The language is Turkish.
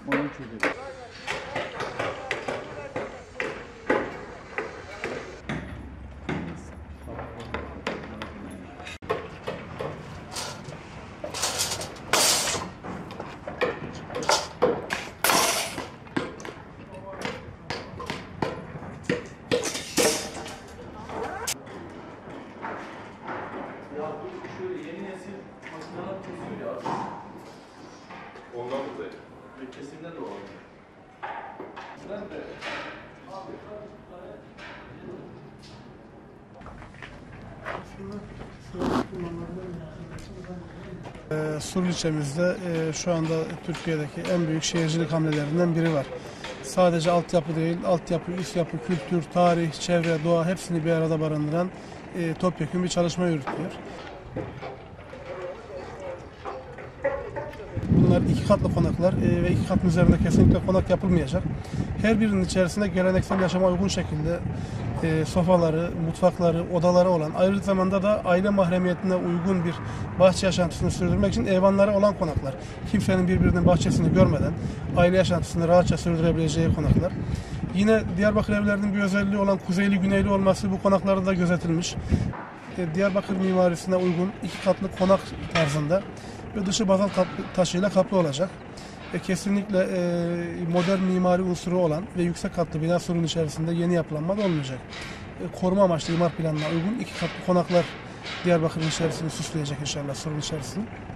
Onu çözeriz. Ya bu şöyle yeni nesil makineler kesiyor ya. Ondan dolayı. Ve kesimde de olur. Ben de Surl ilçemizde şu anda Türkiye'deki en büyük şehircilik hamlelerinden biri var. Sadece altyapı değil, altyapı, üst yapı, kültür, tarih, çevre, doğa hepsini bir arada barındıran topyekun bir çalışma yürütüyor. Bunlar 2 katlı konaklar ve 2 katın üzerinde kesinlikle konak yapılmayacak. Her birinin içerisinde geleneksel yaşama uygun şekilde sofaları, mutfakları, odaları olan, ayrı zamanda da aile mahremiyetine uygun bir bahçe yaşantısını sürdürmek için eyvanları olan konaklar. Kimsenin birbirinin bahçesini görmeden aile yaşantısını rahatça sürdürebileceği konaklar. Yine Diyarbakır evlerinin bir özelliği olan kuzeyli güneyli olması bu konaklarda da gözetilmiş. Diyarbakır mimarisine uygun 2 katlı konak tarzında ve dışı bazalt taşıyla kaplı olacak. Kesinlikle modern mimari unsuru olan ve yüksek katlı bina sorunun içerisinde yeni yapılanma da olmayacak. Koruma amaçlı imar planına uygun 2 katlı konaklar Diyarbakır'ın içerisini süsleyecek inşallah sorun içerisinde.